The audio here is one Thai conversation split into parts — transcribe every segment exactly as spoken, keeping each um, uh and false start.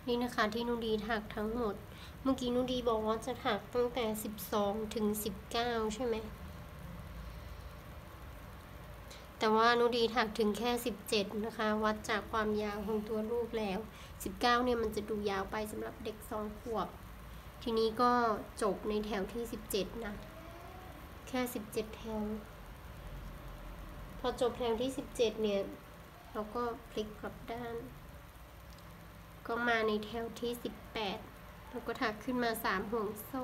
นี่นะคะที่นุดีถักทั้งหมดเมื่อกี้นุดีบอกว่าจะถักตั้งแต่สิบสองถึงสิบเก้าใช่ไหมแต่ว่านุดีถักถึงแค่สิบเจ็ดนะคะวัดจากความยาวของตัวลูกแล้วสิบเก้าเนี่ยมันจะดูยาวไปสำหรับเด็กสองขวบทีนี้ก็จบในแถวที่สิบเจ็ดนะแค่สิบเจ็ดแถวพอจบแถวที่สิบเจ็ดเนี่ยเราก็พลิกกลับด้านก็มาในแถวที่สิบแปดเราก็ถักขึ้นมาสามห่วงโซ่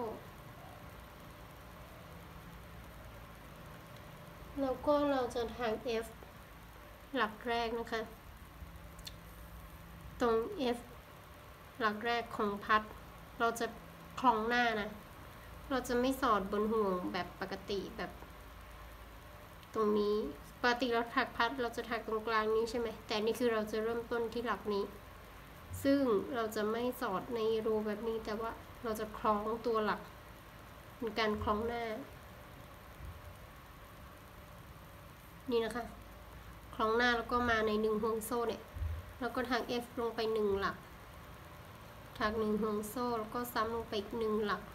แล้วก็เราจะถัก F หลักแรกนะคะตรง F หลักแรกของพัดเราจะคล้องหน้านะเราจะไม่สอดบนห่วงแบบปกติแบบตรงนี้ปกติเราถักพัดเราจะถักตรงกลางนี้ใช่ไหมแต่นี่คือเราจะเริ่มต้นที่หลักนี้ซึ่งเราจะไม่สอดในรูแบบนี้แต่ว่าเราจะคล้องตัวหลักเป็นการคล้องหน้านี่นะคะคล้องหน้าแล้วก็มาในหนึ่งห่วงโซ่เนี่ยแล้วก็ถัก F ลงไปหนึ่งหลักถักหนึ่งห่วงโซ่แล้วก็ซ้ำลงไปอีกหนึ่งหลัก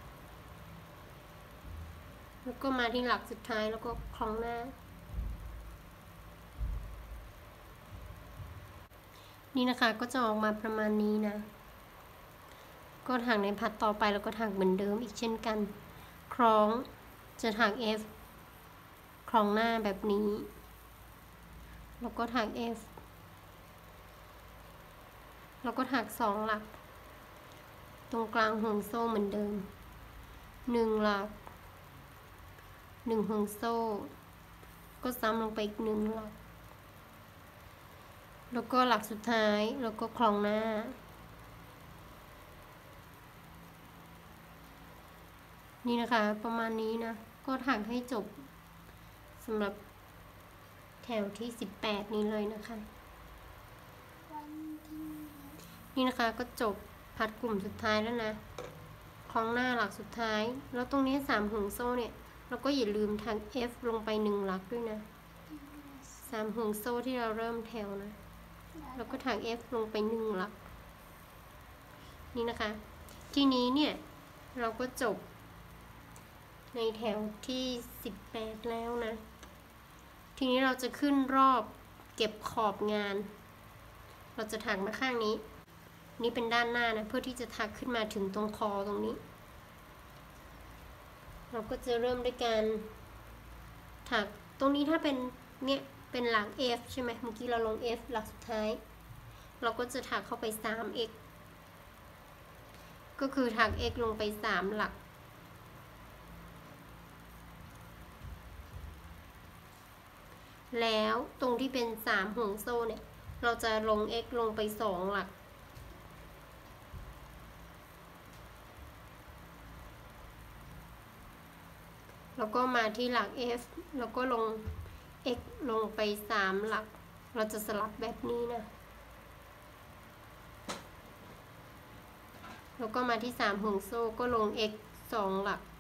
แล้วก็มาที่หลักสุดท้ายแล้วก็คล้องหน้านี่นะคะก็จะออกมาประมาณนี้นะก็ถักในพัดต่อไปแล้วก็ถักเหมือนเดิมอีกเช่นกันคล้องจะถัก F คล้องหน้าแบบนี้แล้วก็ถัก F แล้วก็ถักสองหลักตรงกลางห่วงโซ่เหมือนเดิมหนึ่งหลักหนึ่งห่วงโซ่ก็ซ้ำลงไปอีกหนึ่งหลักแล้วก็หลักสุดท้ายแล้วก็คล้องหน้านี่นะคะประมาณนี้นะก็ถักให้จบสำหรับแถวที่สิบแปดนี้เลยนะคะนี่นะคะก็จบพัดกลุ่มสุดท้ายแล้วนะคล้องหน้าหลักสุดท้ายแล้วตรงนี้สามห่วงโซ่เนี่ยเราก็อย่าลืมถัก F ลงไปหนึ่งหลักด้วยนะสามห่วงโซ่ที่เราเริ่มแถวนะแล้วก็ถัก F ลงไปหนึ่งหลักนี่นะคะทีนี้เนี่ยเราก็จบในแถวที่สิบแปดแล้วนะทีนี้เราจะขึ้นรอบเก็บขอบงานเราจะถักมาข้างนี้นี่เป็นด้านหน้านะเพื่อที่จะถักขึ้นมาถึงตรงคอตรงนี้เราก็จะเริ่มด้วยการถักตรงนี้ถ้าเป็นเนี่ยเป็นหลัก F ใช่ไหมเมื่อกี้เราลง F หลักสุดท้ายเราก็จะถักเข้าไป ทรี เอ็กซ์ ก็คือถัก X ลงไปสามหลักแล้วตรงที่เป็นสามห่วงโซ่เนี่ยเราจะลง X ลงไปสองหลักแล้วก็มาที่หลัก F แล้วก็ลง X ลงไปสามหลักเราจะสลับแบบนี้นะแล้วก็มาที่สามห่วงโซ่ก็ลง X สองหลัก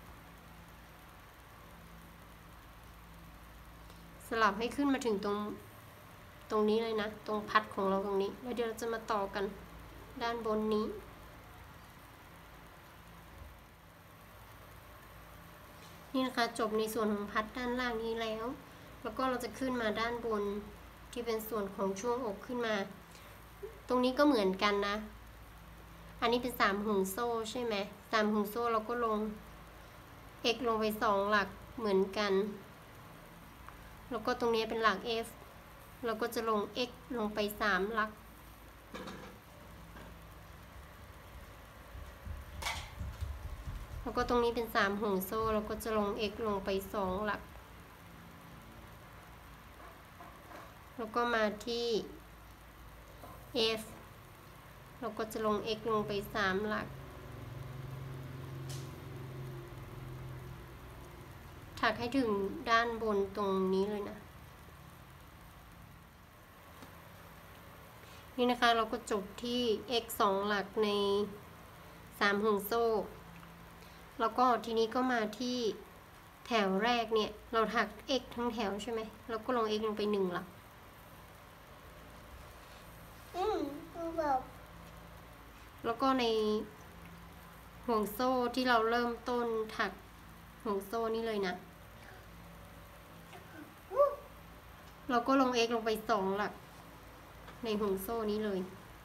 สลับให้ขึ้นมาถึงตรงตรงนี้เลยนะตรงพัดของเราตรงนี้แล้วเดี๋ยวเราจะมาต่อกันด้านบนนี้นี่นะคะจบในส่วนของพัดด้านล่างนี้แล้วแล้วก็เราจะขึ้นมาด้านบนที่เป็นส่วนของช่วงอกขึ้นมาตรงนี้ก็เหมือนกันนะอันนี้เป็นสามห่วงโซ่ใช่ไหมสามห่วงโซ่เราก็ลง X ลงไปสองหลักเหมือนกันแล้วก็ตรงนี้เป็นหลัก F เราก็จะลง X ลงไปสามหลักแล้วก็ตรงนี้เป็นสามห่วงโซ่เราก็จะลง X ลงไปสองหลักแล้วก็มาที่ F เราก็จะลง X ลงไปสามหลักถักให้ถึงด้านบนตรงนี้เลยนะนี่นะคะเราก็จบที่ X สองหลักในสามห่วงโซ่แล้วก็ทีนี้ก็มาที่แถวแรกเนี่ยเราถัก X ทั้งแถวใช่ไหมเราก็ลง X ลงไปหนึ่งหลักอืมแบบแล้วก็ในห่วงโซ่ที่เราเริ่มต้นถักห่วงโซ่นี้เลยนะเราก็ลง x ลงไปสองหลักในห่วงโซ่นี้เลย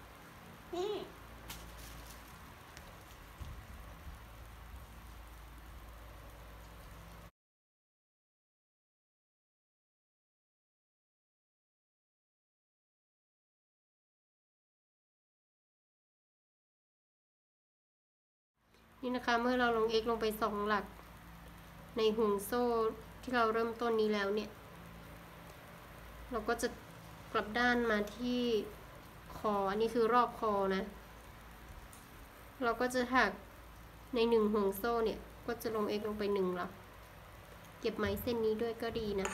นี่นะคะเมื่อเราลง x ลงไปสองหลักในห่วงโซ่ที่เราเริ่มต้นนี้แล้วเนี่ยเราก็จะกลับด้านมาที่คออันนี้คือรอบคอนะเราก็จะถักในหนึ่งห่วงโซ่เนี่ยก็จะลง x ลงไปหนึ่งหลักเก็บไหมเส้นนี้ด้วยก็ดีนะ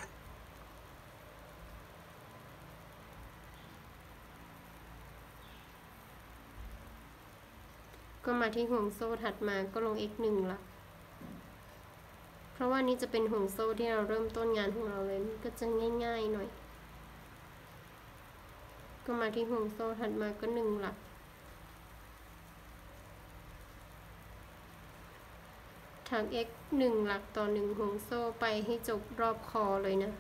ก็มาที่ห่วงโซ่ถัดมาก็ลง x หนึ่งหลักเพราะว่านี้จะเป็นห่วงโซ่ที่เราเริ่มต้นงานของเราเลยก็จะง่ายๆหน่อยก็มาที่ห่วงโซ่ถัดมาก็หนึ่งหลักถัก x หนึ่งหลักต่อหนึ่งห่วงโซ่ไปให้จบรอบคอเลยนะ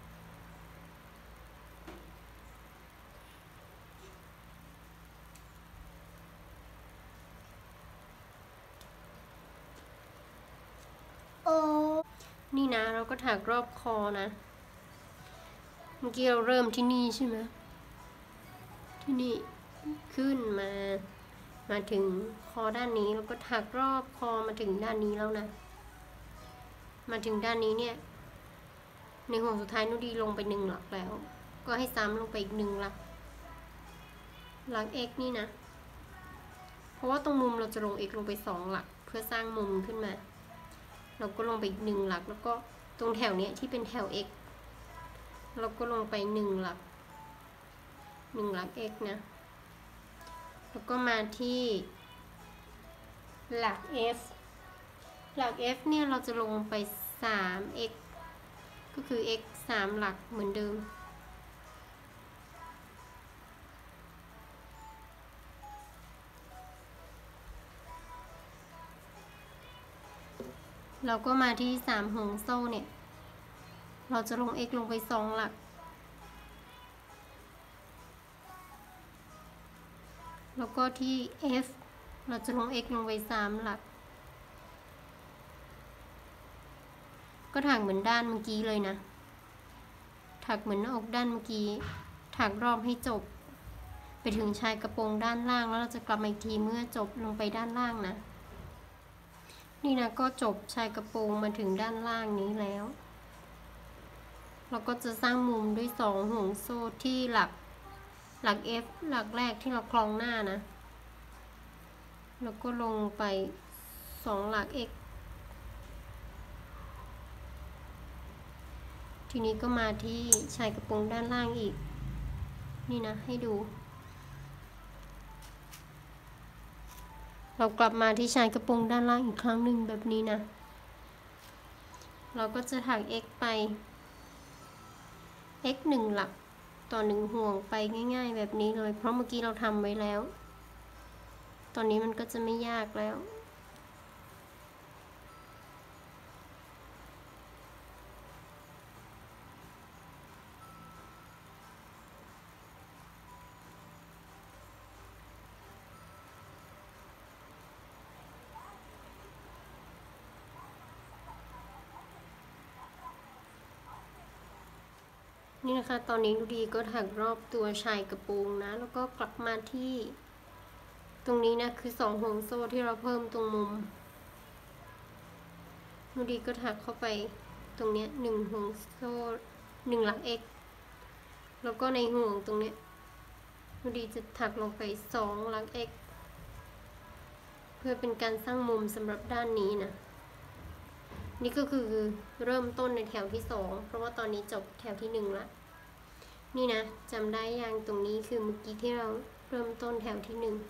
นี่นะเราก็ถักรอบคอนะเมื่อกี้เราเริ่มที่นี่ใช่ไหมที่นี่ขึ้นมามาถึงคอด้านนี้แล้วก็ถักรอบคอมาถึงด้านนี้แล้วนะมาถึงด้านนี้เนี่ยในห่วงสุดท้ายนุดีลงไปหนึ่งหลักแล้วก็ให้ซ้ำลงไปอีกหนึ่งหลักหลัก x นี่นะเพราะว่าตรงมุมเราจะลง x ลงไปสองหลักเพื่อสร้างมุมขึ้นมาเราก็ลงไปอีกหนึ่งหลักแล้วก็ตรงแถวเนี้ยที่เป็นแถว x เราก็ลงไปหนึ่งหลักหนึ่งหลัก x นะแล้วก็มาที่หลัก f หลัก f เนี่ยเราจะลงไป สาม x ก็คือ x สามหลักเหมือนเดิมเราก็มาที่สามห่วงโซ่เนี่ยเราจะลง x ลงไปสองหลักแล้วก็ที่ f เราจะลง x ลงไปสามหลักก็ถักเหมือนด้านเมื่อกี้เลยนะถักเหมือนหน้าอกด้านเมื่อกี้ถักรอบให้จบไปถึงชายกระโปรงด้านล่างแล้วเราจะกลับมาอีกทีเมื่อจบลงไปด้านล่างนะนี่นะก็จบชายกระโปรงมาถึงด้านล่างนี้แล้วเราก็จะสร้างมุมด้วยสองห่วงโซ่ที่หลักหลัก F หลักแรกที่เราคล้องหน้านะแล้วก็ลงไปสองหลัก x ทีนี้ก็มาที่ชายกระโปรงด้านล่างอีกนี่นะให้ดูเรากลับมาที่ชายกระโปรงด้านล่างอีกครั้งหนึ่งแบบนี้นะเราก็จะถัก x ไป x หนึ่งหลักต่อหนึ่งห่วงไปง่ายๆแบบนี้เลยเพราะเมื่อกี้เราทำไว้แล้วตอนนี้มันก็จะไม่ยากแล้วนี่นะคะตอนนี้ดูดีก็ถักรอบตัวชายกระโปรงนะแล้วก็กลับมาที่ตรงนี้นะคือสองห่วงโซ่ที่เราเพิ่มตรงมุมดูดีก็ถักเข้าไปตรงเนี้ยหนึ่งห่วงโซ่หนึ่งหลัก x แล้วก็ในห่วงตรงเนี้ยดูดีจะถักลงไปสองหลัก x เพื่อเป็นการสร้างมุมสำหรับด้านนี้นะนี่ก็คือเริ่มต้นในแถวที่สองเพราะว่าตอนนี้จบแถวที่หนึ่งละนี่นะจำได้ยังตรงนี้คือเมื่อกี้ที่เราเริ่มต้นแถวที่หนึ่ง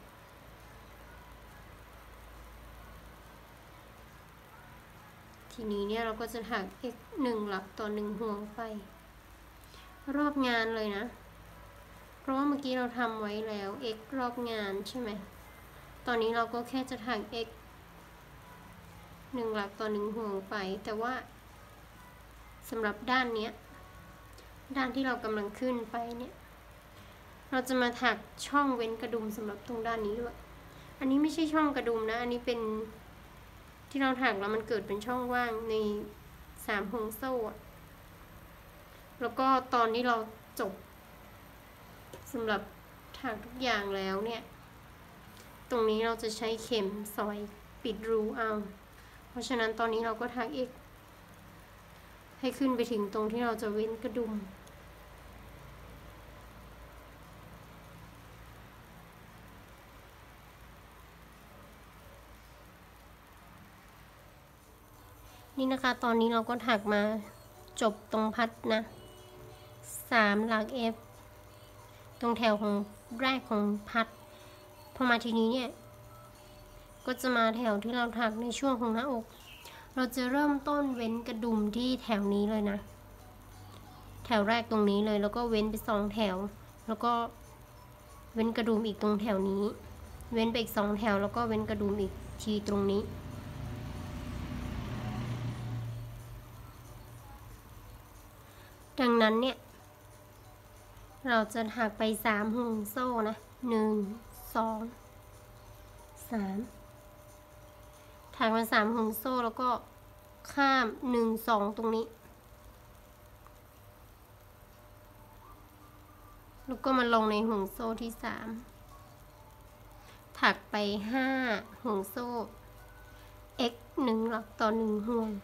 ทีนี้เนี่ยเราก็จะถัก x หนึ่งหลักต่อหนึ่งห่วงไปรอบงานเลยนะเพราะว่าเมื่อกี้เราทำไว้แล้ว x รอบงานใช่ไหมตอนนี้เราก็แค่จะถัก x หนึ่งหลักต่อหนึ่งห่วงไปแต่ว่าสำหรับด้านเนี้ยด้านที่เรากำลังขึ้นไปเนี่ยเราจะมาถักช่องเว้นกระดุมสำหรับตรงด้านนี้ด้วยอันนี้ไม่ใช่ช่องกระดุมนะอันนี้เป็นที่เราถักแล้วมันเกิดเป็นช่องว่างในสามห่วงโซ่แล้วก็ตอนที่เราจบสำหรับถักทุกอย่างแล้วเนี่ยตรงนี้เราจะใช้เข็มซอยปิดรูเอาเพราะฉะนั้นตอนนี้เราก็ถักอีกให้ขึ้นไปถึงตรงที่เราจะเว้นกระดุมนี่นะคะตอนนี้เราก็ถักมาจบตรงพัดนะสามหลัก F ตรงแถวของแรกของพัดพอมาทีนี้เนี่ยก็จะมาแถวที่เราถักในช่วงของหน้าอกเราจะเริ่มต้นเว้นกระดุมที่แถวนี้เลยนะแถวแรกตรงนี้เลยแล้วก็เว้นไปสองแถวแล้วก็เว้นกระดุมอีกตรงแถวนี้เว้นไปอีกสองแถวแล้วก็เว้นกระดุมอีกทีตรงนี้ดังนั้นเนี่ยเราจะถักไปสามห่วงโซ่นะหนึ่งสองสามถักมาสามห่วงโซ่แล้วก็ข้ามหนึ่งสองตรงนี้แล้วก็มาลงในห่วงโซ่ที่สามถักไปห้าห่วงโซ่ x หนึ่งหลักต่อหนึ่งห่วง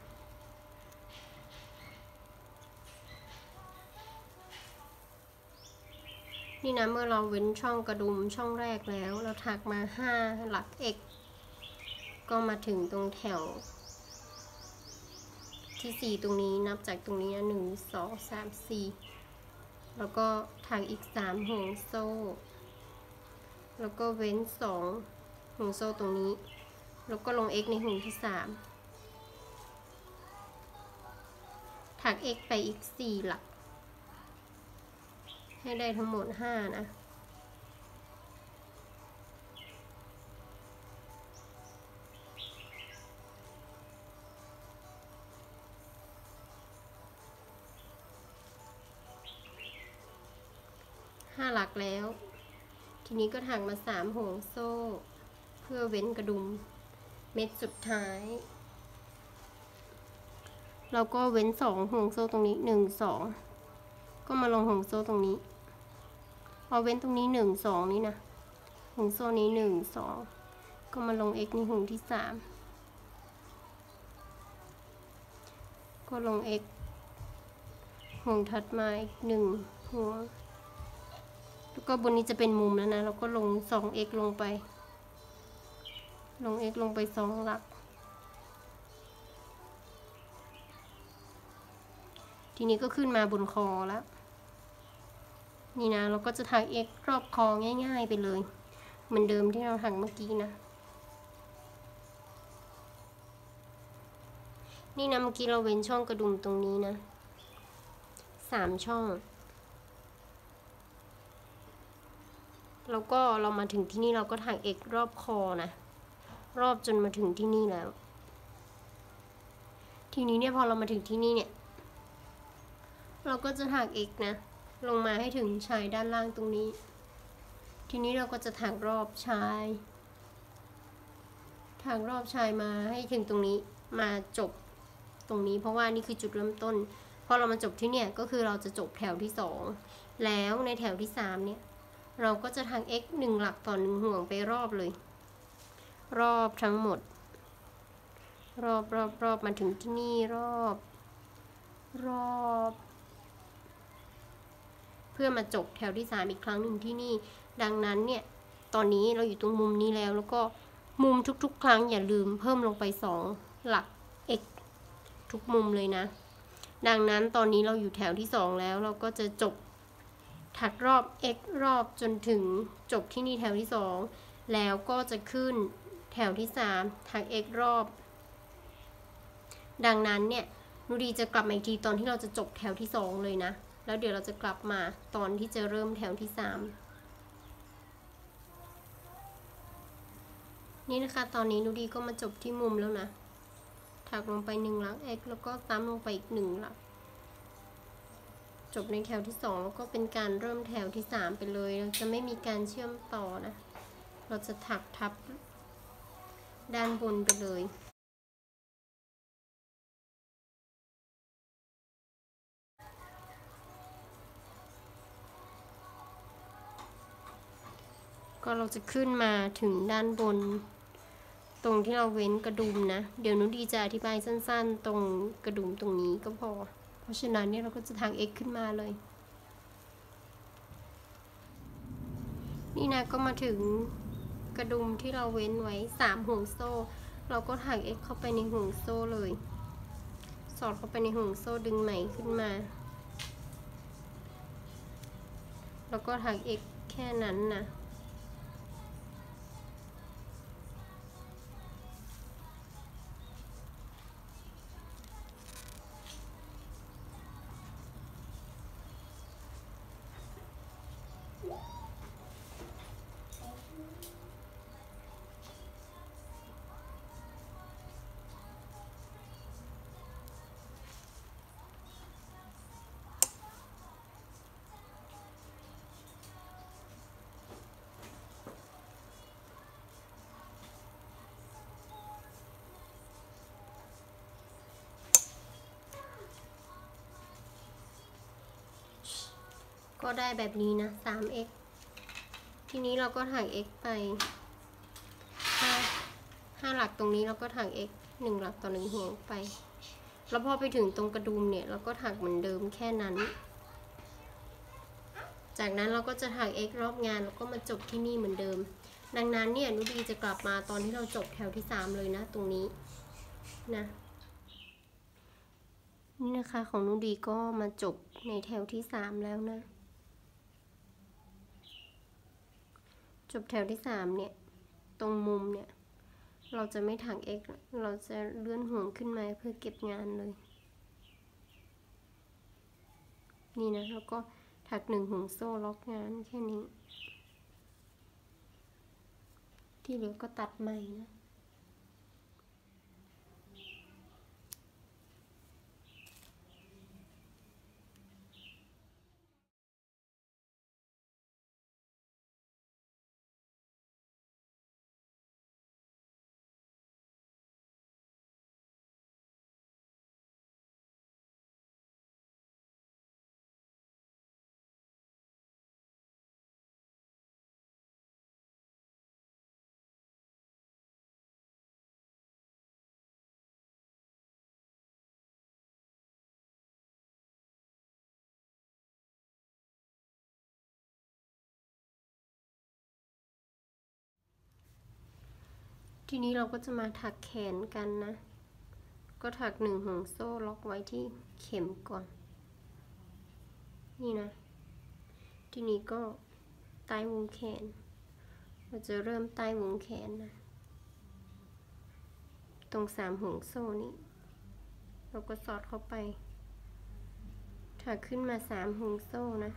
นี่นะเมื่อเราเว้นช่องกระดุมช่องแรกแล้วเราถักมาห้าหลัก x ก็มาถึงตรงแถวที่สี่ตรงนี้นับจากตรงนี้นะหนึ่งสองสามสี่แล้วก็ถักอีกสามห่วงโซ่แล้วก็เว้นสองห่วงโซ่ตรงนี้แล้วก็ลง x ในห่วงที่สามถัก x ไปอีกสี่หลักให้ได้ทั้งหมดห้านะห้าหลักแล้วทีนี้ก็ถักมาสามห่วงโซ่เพื่อเว้นกระดุมเม็ดสุดท้ายเราก็เว้นสองห่วงโซ่ตรงนี้หนึ่งสองก็มาลงห่วงโซ่ตรงนี้เอาเว้นตรงนี้หนึ่งสองนี่นะห่วงโซ่นี้หนึ่งสองก็มาลง x ในห่วงที่สามก็ลง x ห่วงถัดมาอีกหนึ่งห่วงแล้วก็บนนี้จะเป็นมุมแล้วนะเราก็ลง สอง x ลงไปลง x ลงไปสองหลักทีนี้ก็ขึ้นมาบนคอแล้วนี่นะเราก็จะถัก x รอบคอง่ายๆไปเลยเหมือนเดิมที่เราถักเมื่อกี้นะนี่นะเมื่อกี้เราเว้นช่องกระดุมตรงนี้นะสามช่องแล้วก็เรามาถึงที่นี่เราก็ถัก x รอบคอนะรอบจนมาถึงที่นี่แล้วทีนี้เนี่ยพอเรามาถึงที่นี่เนี่ยเราก็จะถัก x นะลงมาให้ถึงชายด้านล่างตรงนี้ทีนี้เราก็จะถักรอบชายถักรอบชายมาให้ถึงตรงนี้มาจบตรงนี้เพราะว่านี่คือจุดเริ่มต้นพอเรามาจบที่เนี่ยก็คือเราจะจบแถวที่สองแล้วในแถวที่สามเนี่ยเราก็จะถัก x หนึ่งหลักต่อหนึ่งห่วงไปรอบเลยรอบทั้งหมดรอบรอบรอบมาถึงที่นี่รอบรอบเพื่อมาจบแถวที่สามอีกครั้งหนึ่งที่นี่ดังนั้นเนี่ยตอนนี้เราอยู่ตรงมุมนี้แล้วแล้วก็มุมทุกๆครั้งอย่าลืมเพิ่มลงไปสองหลัก x ทุกมุมเลยนะดังนั้นตอนนี้เราอยู่แถวที่สองแล้วเราก็จะจบถักรอบ x รอบจนถึงจบที่นี่แถวที่สองแล้วก็จะขึ้นแถวที่สามถัก x รอบดังนั้นเนี่ยนุดีจะกลับมาอีกทีตอนที่เราจะจบแถวที่สองเลยนะแล้วเดี๋ยวเราจะกลับมาตอนที่จะเริ่มแถวที่สามนี่นะคะตอนนี้นูดีก็มาจบที่มุมแล้วนะถักลงไปหนึ่งหลัก x แล้วก็ซ้ำลงไปอีกหนึ่งหลักจบในแถวที่สองแล้วก็เป็นการเริ่มแถวที่สามไปเลยเราจะไม่มีการเชื่อมต่อนะเราจะถักทับด้านบนไปเลยก็เราจะขึ้นมาถึงด้านบนตรงที่เราเว้นกระดุมนะเดี๋ยวนุดีจะอธิบายสั้นๆตรงกระดุมตรงนี้ก็พอเพราะฉะนั้นเนี่ยเราก็จะทาง x ขึ้นมาเลยนี่นะก็มาถึงกระดุมที่เราเว้นไว้สามห่วงโซ่เราก็ถัก x เข้าไปในห่วงโซ่เลยสอดเข้าไปในห่วงโซ่ดึงไหมขึ้นมาแล้วก็ถัก x แค่นั้นนะก็ได้แบบนี้นะ สาม x ทีนี้เราก็ถัก x ไปห้า ห้าหลักตรงนี้เราก็ถัก x หนึ่งหลักต่อหนึ่งห่วงไปแล้วพอไปถึงตรงกระดุมเนี่ยเราก็ถักเหมือนเดิมแค่นั้นจากนั้นเราก็จะถัก x รอบงานแล้วก็มาจบที่นี่เหมือนเดิมดังนั้นเนี่ยนุดีจะกลับมาตอนที่เราจบแถวที่สามเลยนะตรงนี้นะนี่นะคะของนุดีก็มาจบในแถวที่สามแล้วนะจบแถวที่สามเนี่ยตรงมุมเนี่ยเราจะไม่ถัก x เราจะเลื่อนห่วงขึ้นมาเพื่อเก็บงานเลยนี่นะแล้วก็ถักหนึ่งห่วงโซ่ล็อกงานแค่นี้ที่เหลือก็ตัดใหม่นะทีนี้เราก็จะมาถักแขนกันนะก็ถักหนึ่งห่วงโซ่ล็อกไว้ที่เข็มก่อนนี่นะทีนี้ก็ใต้วงแขนเราจะเริ่มใต้วงแขนนะตรงสามห่วงโซ่นี้เราก็สอดเข้าไปถักขึ้นมาสามห่วงโซ่นะ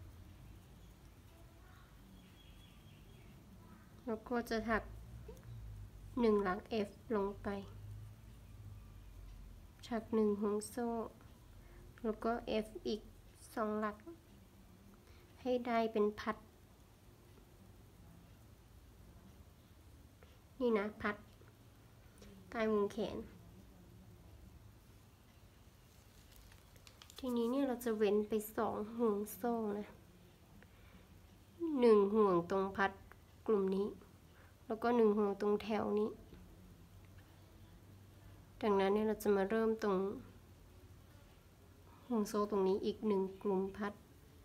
แล้วก็จะถักหนึ่งหลัก F ลงไปถักหนึ่งห่วงโซ่แล้วก็ F อีกสองหลักให้ได้เป็นพัดนี่นะพัดใต้วงแขนทีนี้เนี่ยเราจะเว้นไปสองห่วงโซ่นะหนึ่งห่วงตรงพัดกลุ่มนี้แล้วก็หนึ่งห่วงตรงแถวนี้ดังนั้นเนี่ยเราจะมาเริ่มตรงห่วงโซ่ตรงนี้อีกหนึ่งกลุ่มพัด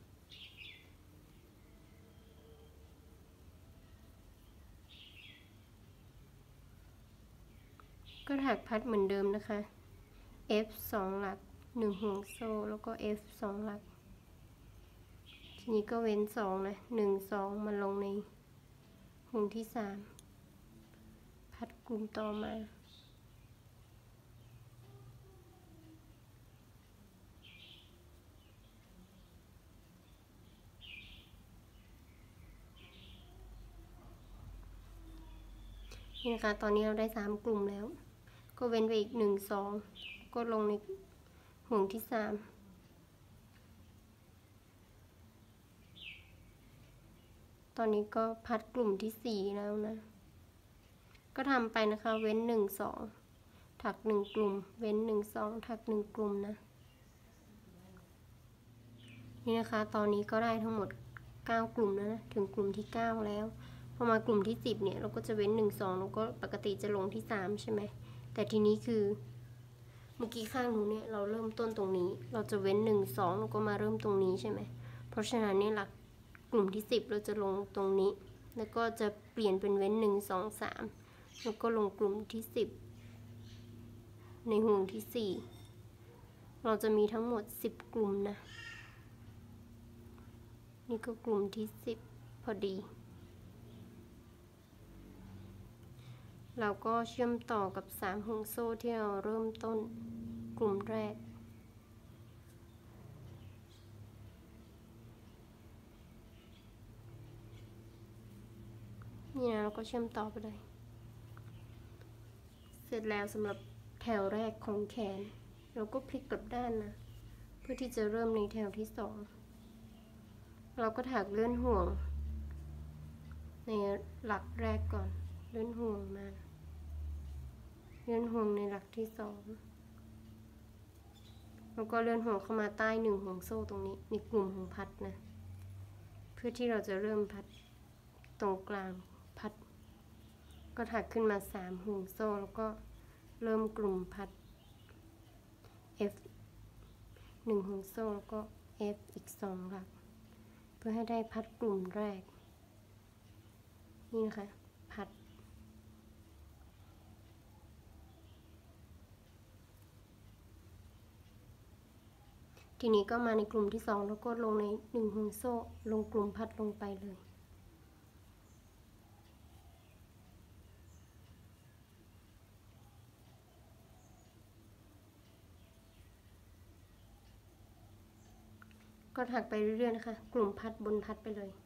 ก็ถักพัดเหมือนเดิมนะคะ F สองหลักหนึ่งห่วงโซ่แล้วก็ F สองหลักทีนี้ก็เว้นสองนะหนึ่ง สองมาลงในห่วงที่สามพัดกลุ่มต่อมานี่นะคะตอนนี้เราได้สามกลุ่มแล้วก็เว้นไปอีกหนึ่งสองก็ลงในห่วงที่สามตอนนี้ก็พัดกลุ่มที่สี่แล้วนะก็ทำไปนะคะเว้นหนึ่งสองถักหนึ่งกลุ่มเว้นหนึ่งสองถักหนึ่งกลุ่มนะนี่นะคะตอนนี้ก็ได้ทั้งหมดเก้ากลุ่มแล้วนะถึงกลุ่มที่เก้าแล้วพอมากลุ่มที่สิบเนี่ยเราก็จะเว้นหนึ่ง สองแล้วก็ปกติจะลงที่สามใช่ไหมแต่ทีนี้คือเมื่อกี้ข้างนู้นเนี่ยเราเริ่มต้นตรงนี้เราจะเว้นหนึ่ง สองแล้วก็มาเริ่มตรงนี้ใช่ไหมเพราะฉะนั้นเนี่ยหลักกลุ่มที่สิบเราจะลงตรงนี้แล้วก็จะเปลี่ยนเป็นเว้นหนึ่ง สอง สามแล้วก็ลงกลุ่มที่สิบในห่วงที่สี่เราจะมีทั้งหมดสิบกลุ่มนะนี่ก็กลุ่มที่สิบพอดีเราก็เชื่อมต่อกับสามห่วงโซ่ที่เราเริ่มต้นกลุ่มแรกนี่นะเราก็เชื่อมต่อไปเลยเสร็จแล้วสำหรับแถวแรกของแขนเราก็พลิกกลับด้านนะเพื่อที่จะเริ่มในแถวที่สองเราก็ถักเลื่อนห่วงในหลักแรกก่อนเลื่อนห่วงมาเลื่อนห่วงในหลักที่สองแล้วก็เลื่อนห่วงเข้ามาใต้หนึ่งห่วงโซ่ตรงนี้ในกลุ่มของพัดนะเพื่อที่เราจะเริ่มพัดตรงกลางพัดก็ถักขึ้นมาสามห่วงโซ่แล้วก็เริ่มกลุ่มพัด F หนึ่งห่วงโซ่แล้วก็ F อีกสองหลักเพื่อให้ได้พัดกลุ่มแรกนี่นะคะพัดทีนี้ก็มาในกลุ่มที่สองแล้วก็ลงในหนึ่งห่วงโซ่ลงกลุ่มพัดลงไปเลยก็ถักไปเรื่อยๆนะคะกลุ่มพัดบนพัดไปเลย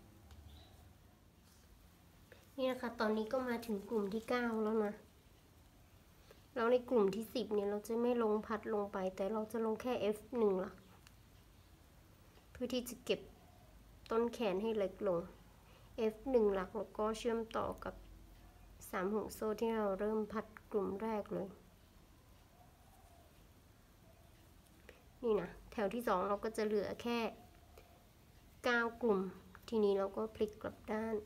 นี่นะคะตอนนี้ก็มาถึงกลุ่มที่เก้าแล้วนะแล้วในกลุ่มที่สิบเนี่ยเราจะไม่ลงพัดลงไปแต่เราจะลงแค่ F หนึ่งหลักเพื่อที่จะเก็บต้นแขนให้เล็กลง F หนึ่งหลักแล้วก็เชื่อมต่อกับสามห่วงโซ่ที่เราเริ่มพัดกลุ่มแรกเลยนี่นะแถวที่สองเราก็จะเหลือแค่เก้ากลุ่มทีนี้เราก็พลิกกลับด้าน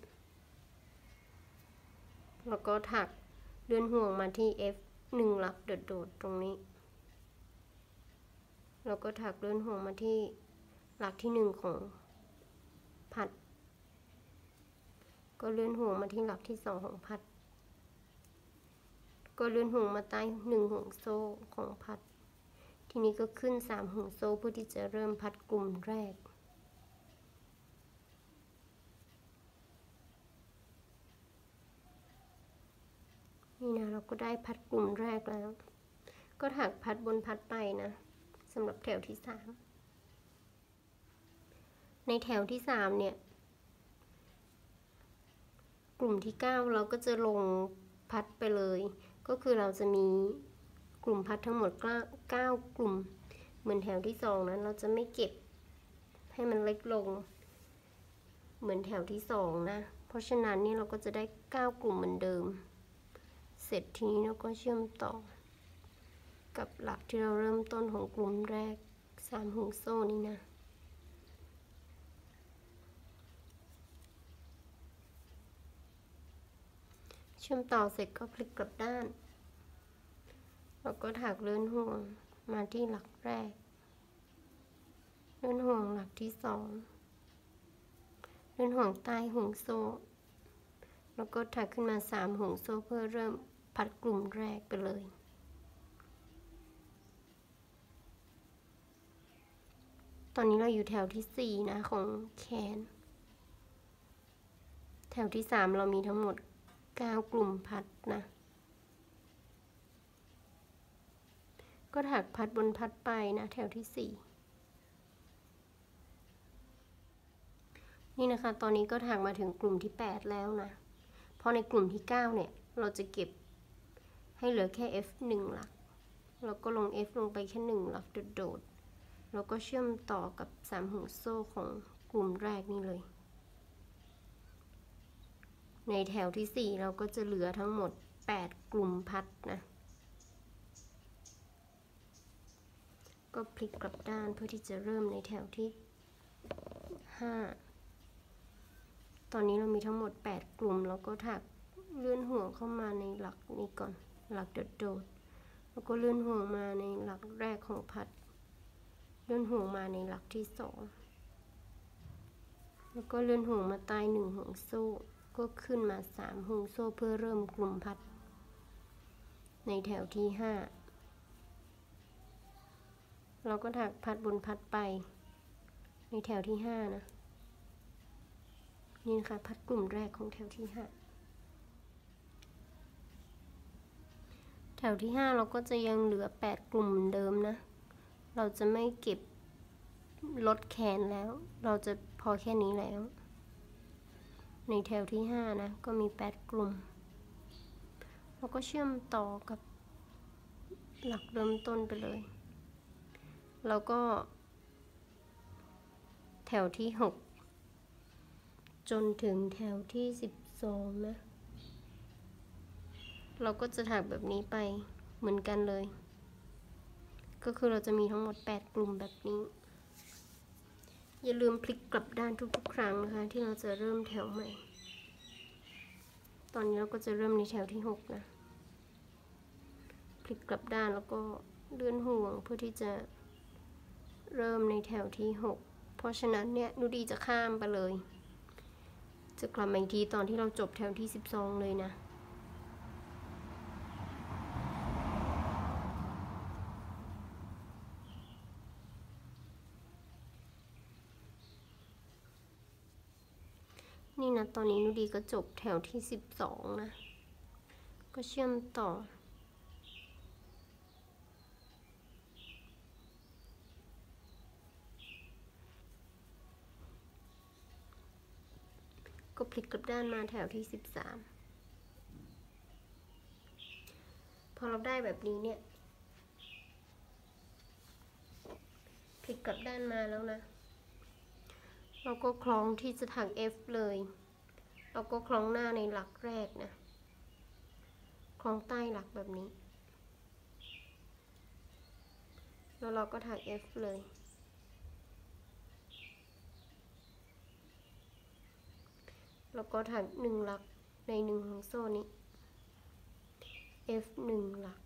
แล้วก็ถักเลื่อนห่วงมาที่ F หนึ่งหลักโดดๆตรงนี้แล้วก็ถักเลื่อนห่วงมาที่หลักที่หนึ่งของพัดก็เลื่อนห่วงมาที่หลักที่สองของพัดก็เลื่อนห่วงมาใต้หนึ่งห่วงโซ่ของพัดทีนี้ก็ขึ้นสามห่วงโซ่เพื่อที่จะเริ่มพัดกลุ่มแรกนี่นะเราก็ได้พัดกลุ่มแรกแล้วก็ถักพัดบนพัดไปนะสำหรับแถวที่สามในแถวที่สามเนี่ยกลุ่มที่เก้าเราก็จะลงพัดไปเลยก็คือเราจะมีกลุ่มพัดทั้งหมดเก้ากลุ่มเหมือนแถวที่สองนั้นเราจะไม่เก็บให้มันเล็กลงเหมือนแถวที่สองนะเพราะฉะนั้นนี่เราก็จะได้เก้ากลุ่มเหมือนเดิมเสร็จทีนี้เราก็เชื่อมต่อกับหลักที่เราเริ่มต้นของกลุ่มแรกสามห่วงโซ่นี้นะเชื่อมต่อเสร็จก็พลิกกลับด้านแล้วก็ถักเลื่อนห่วงมาที่หลักแรกเลื่อนห่วงหลักที่สองเลื่อนห่วงใต้ห่วงโซ่แล้วก็ถักขึ้นมาสามห่วงโซ่เพื่อเริ่มพัดกลุ่มแรกไปเลยตอนนี้เราอยู่แถวที่สี่นะของแขนแถวที่สามเรามีทั้งหมดเก้ากลุ่มพัดนะก็ถักพัดบนพัดไปนะแถวที่สี่นี่นะคะตอนนี้ก็ถักมาถึงกลุ่มที่แปดแล้วนะพอในกลุ่มที่เก้าเนี่ยเราจะเก็บให้เหลือแค่ f หนึ่งหลักแล้วก็ลง f ลงไปแค่หนึ่งหลักโดดๆแล้วก็เชื่อมต่อกับสามห่วงโซ่ของกลุ่มแรกนี่เลยในแถวที่สี่เราก็จะเหลือทั้งหมดแปดกลุ่มพัดนะก็พลิกกลับด้านเพื่อที่จะเริ่มในแถวที่ห้าตอนนี้เรามีทั้งหมดแปดกลุ่มแล้วก็ถักเลื่อนห่วงเข้ามาในหลักนี้ก่อนหลักโดดๆแล้วก็เลื่อนห่วงมาในหลักแรกของพัดเลื่อนห่วงมาในหลักที่สองแล้วก็เลื่อนห่วงมาใต้หนึ่งห่วงโซ่ก็ขึ้นมาสามห่วงโซ่เพื่อเริ่มกลุ่มพัดในแถวที่ห้าเราก็ถักพัดบนพัดไปในแถวที่ห้านะนี่นะคะพัดกลุ่มแรกของแถวที่ห้าแถวที่ห้าเราก็จะยังเหลือแปดกลุ่มเหมือนเดิมนะเราจะไม่เก็บลดแขนแล้วเราจะพอแค่นี้แล้วในแถวที่ห้านะก็มีแปดกลุ่มเราก็เชื่อมต่อกับหลักเริ่มต้นไปเลยแล้วก็แถวที่หกจนถึงแถวที่สิบสองนะเราก็จะถักแบบนี้ไปเหมือนกันเลยก็คือเราจะมีทั้งหมดแปดกลุ่มแบบนี้อย่าลืมพลิกกลับด้านทุกๆครั้งนะคะที่เราจะเริ่มแถวใหม่ตอนนี้เราก็จะเริ่มในแถวที่หกนะพลิกกลับด้านแล้วก็เลื่อนห่วงเพื่อที่จะเริ่มในแถวที่หกเพราะฉะนั้นเนี่ยนุดีจะข้ามไปเลยจะกลับมาอีกทีตอนที่เราจบแถวที่สิบสองเลยนะนี่นะตอนนี้นุดีก็จบแถวที่สิบสองนะก็เชื่อมต่อก็พลิกกลับด้านมาแถวที่สิบสามพอเราได้แบบนี้เนี่ยพลิกกลับด้านมาแล้วนะเราก็คล้องที่จะถัก F เลยเราก็คล้องหน้าในหลักแรกนะคล้องใต้หลักแบบนี้แล้วเราก็ถัก F เลยแล้วก็ถักหนึ่งหลักในหนึ่งห่วงโซ่นี้ F หนึ่งหลัก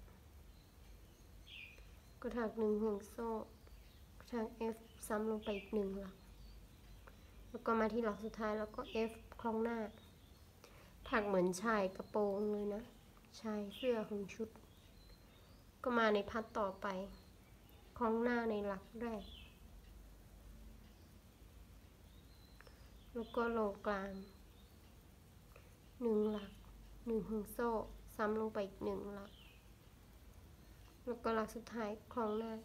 ก็ถักหนึ่งห่วงโซ่ถัก F ซ้ำลงไปอีกหนึ่งหลักแล้วก็มาที่หลักสุดท้ายแล้วก็ F คล้องหน้าถักเหมือนชายกระโปรงเลยนะชายเสื้อของชุดก็มาในพัดต่อไปคล้องหน้าในหลักแรกแล้วก็ลงกลางหนึ่งหลักหนึ่งห่วงโซ่ซ้ำลงไปอีกหนึ่งหลักแล้วก็หลักสุดท้ายคล้องหน้า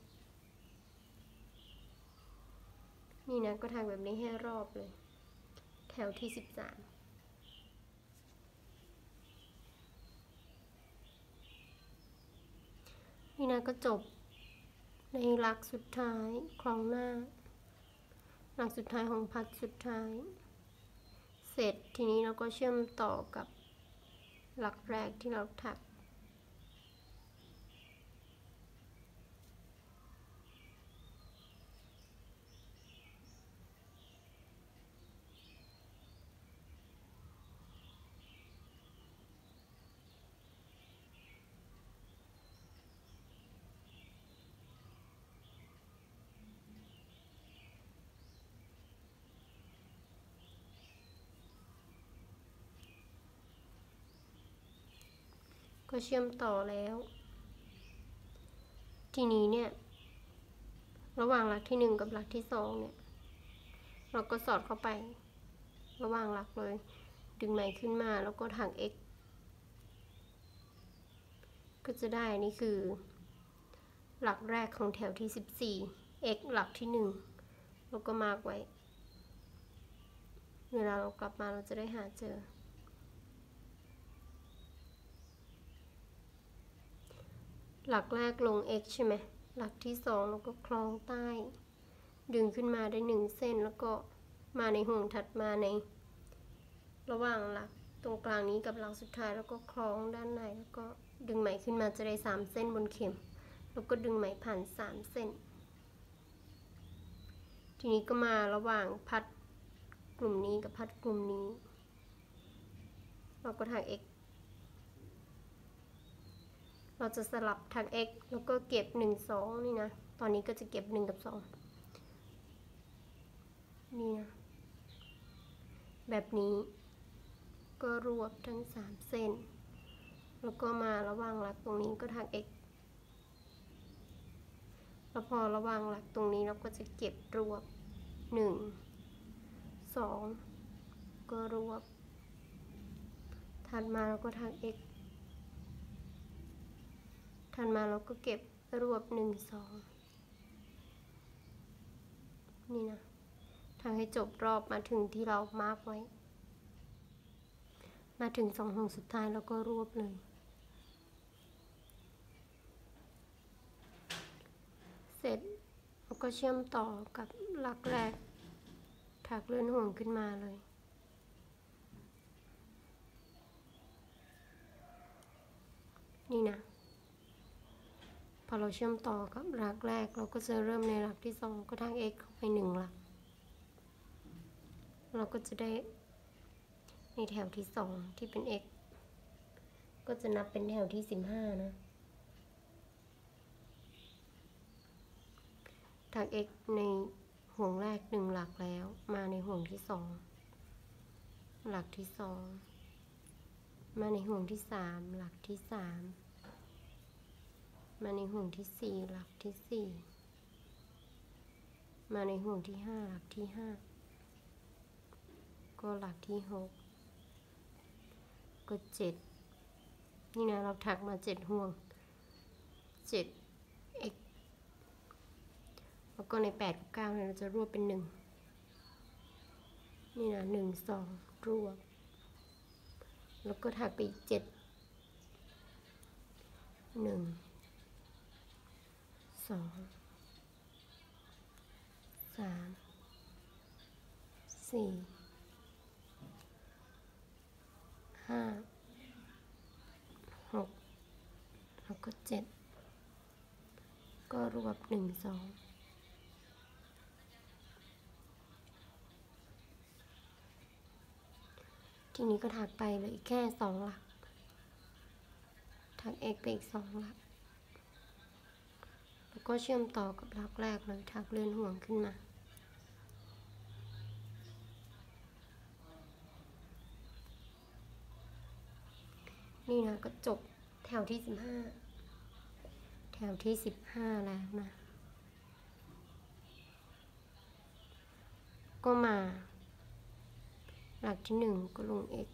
นี่นะก็ถักแบบนี้ให้รอบเลยแถวที่สิบสามนี่นะก็จบในหลักสุดท้ายคล้องหน้าหลักสุดท้ายของพัดสุดท้ายเสร็จทีนี้เราก็เชื่อมต่อกับหลักแรกที่เราถักก็เชื่อมต่อแล้วทีนี้เนี่ยระหว่างหลักที่หนึ่งกับหลักที่สองเนี่ยเราก็สอดเข้าไประหว่างหลักเลยดึงไหมขึ้นมาแล้วก็ถัก x ก็จะได้นี่คือหลักแรกของแถวที่สิบสี่ x หลักที่หนึ่งแล้วก็มาร์กไว้เวลาเรากลับมาเราจะได้หาเจอหลักแรกลง x ใช่ไหมหลักที่สองแล้วก็คล้องใต้ ดึงขึ้นมาได้หนึ่งเส้นแล้วก็มาในห่วงถัดมาในระหว่างหลักตรงกลางนี้กับหลักสุดท้ายแล้วก็คล้องด้านในแล้วก็ดึงไหมขึ้นมาจะได้สามเส้นบนเข็มแล้วก็ดึงไหมผ่านสามเส้นทีนี้ก็มาระหว่างพัดกลุ่มนี้กับพัดกลุ่มนี้เราก็ถัก x เราจะสลับถัก x แล้วก็เก็บหนึ่ง สองนี่นะตอนนี้ก็จะเก็บหนึ่งกับสองนี่นะแบบนี้ก็รวบทั้งสามเส้นแล้วก็มาระหว่างหลักตรงนี้ก็ถัก x แล้วพอระหว่างหลักตรงนี้เราก็จะเก็บรวบหนึ่ง สองก็รวบถัดมาเราก็ถัก x ถัดมาเราก็เก็บรวบหนึ่ง สองนี่นะถักให้จบรอบมาถึงที่เรามาร์กไว้มาถึงสองห่วงสุดท้ายแล้วก็รวบเลยเสร็จแล้วก็เชื่อมต่อกับหลักแรกถักเลื่อนห่วงขึ้นมาเลยนี่นะพอเราเชื่อมต่อกับหลักแรกเราก็จะเริ่มในหลักที่สองก็ถัก x เข้าไปหนึ่งหลักเราก็จะได้ในแถวที่สองที่เป็น x ก็จะนับเป็นแถวที่สิบห้านะถัก x ในห่วงแรกหนึ่งหลักแล้วมาในห่วงที่สองหลักที่สองมาในห่วงที่สามหลักที่สามมาในห่วงที่สี่หลักที่สี่มาในห่วงที่ห้าหลักที่ห้าก็หลักที่หกก็เจ็ดนี่นะเราถักมาเจ็ดห่วงเจ็ด x แล้วก็ในแปดกับเก้าเราจะรวบเป็นหนึ่งนี่นะหนึ่ง สองรวบแล้วก็ถักไปอีกเจ็ดหนึ่ง สอง สาม สี่ ห้า หกแล้วก็เจ็ดก็รวบหนึ่ง สองทีนี้ก็ถักไปเลยแค่สองหลักถัก x ไปอีกสองหลักแล้วก็เชื่อมต่อกับหลักแรกเลยถักเลื่อนห่วงขึ้นมานี่นะก็จบแถวที่สิบห้าแถวที่สิบห้าแล้วนะก็มาหลักที่หนึ่งก็ลง x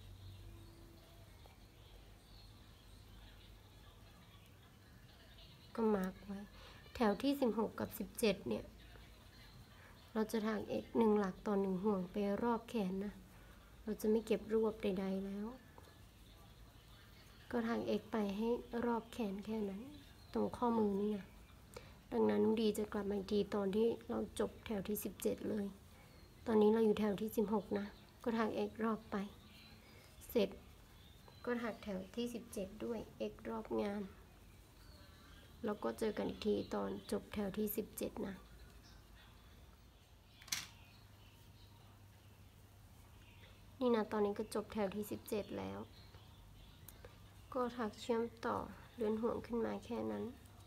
ก็มาร์กไว้แถวที่สิบหกกับสิบเจ็ดเนี่ยเราจะถัก x หนึ่งหลักต่อหนึ่งห่วงไปรอบแขนนะเราจะไม่เก็บรวบใดๆแล้วก็ถัก x ไปให้รอบแขนแค่นั้นตรงข้อมือนี่นะดังนั้นนุดีจะกลับมาอีกทีตอนที่เราจบแถวที่สิบเจ็ดเลยตอนนี้เราอยู่แถวที่สิบหกนะก็ถัก x รอบไปเสร็จก็ถักแถวที่สิบเจ็ดด้วย x รอบงานแล้วก็เจอกันอีกทีตอนจบแถวที่สิบเจ็ดนะนี่นะตอนนี้ก็จบแถวที่สิบเจ็ดแล้วก็ถักเชื่อมต่อเลื่อนห่วงขึ้นมาแค่นั้น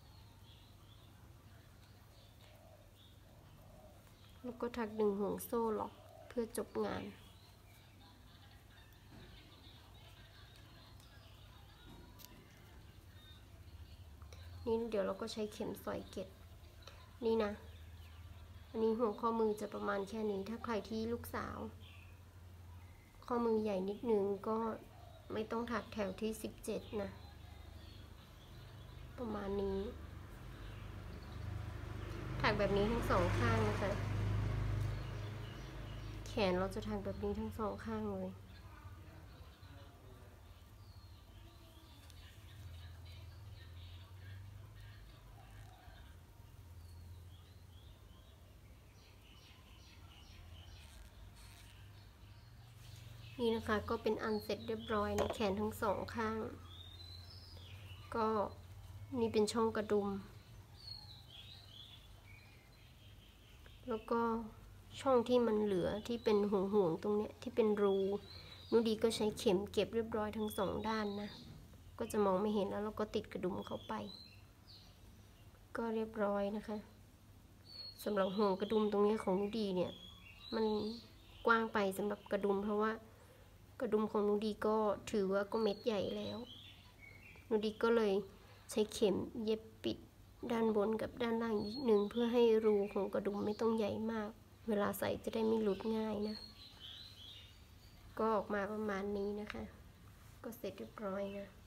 แล้วก็ถักดึงห่วงโซ่ล็อกเพื่อจบงานนี่เดี๋ยวเราก็ใช้เข็มสอยเก็บนี่นะอันนี้ห่วงข้อมือจะประมาณแค่นี้ถ้าใครที่ลูกสาวข้อมือใหญ่นิดนึงก็ไม่ต้องถักแถวที่สิบเจ็ดนะประมาณนี้ถักแบบนี้ทั้งสองข้างนะคะแขนเราจะถักแบบนี้ทั้งสองข้างเลยนี่นะคะก็เป็นอันเสร็จเรียบร้อยนะแขนทั้งสองข้างก็นี่เป็นช่องกระดุมแล้วก็ช่องที่มันเหลือที่เป็นห่วงห่วงตรงเนี้ยที่เป็นรูนุดีก็ใช้เข็มเก็บเรียบร้อยทั้งสองด้านนะก็จะมองไม่เห็นแล้วเราก็ติดกระดุมเข้าไปก็เรียบร้อยนะคะสำหรับห่วงกระดุมตรงนี้ของนุดีเนี่ยมันกว้างไปสำหรับกระดุมเพราะว่ากระดุมของนุดีก็ถือว่าก็เม็ดใหญ่แล้วนุดีก็เลยใช้เข็มเย็บปิดด้านบนกับด้านล่างนิดนึงเพื่อให้รูของกระดุมไม่ต้องใหญ่มากเวลาใส่จะได้ไม่หลุดง่ายนะก็ออกมาประมาณนี้นะคะก็เสร็จเรียบร้อยนะ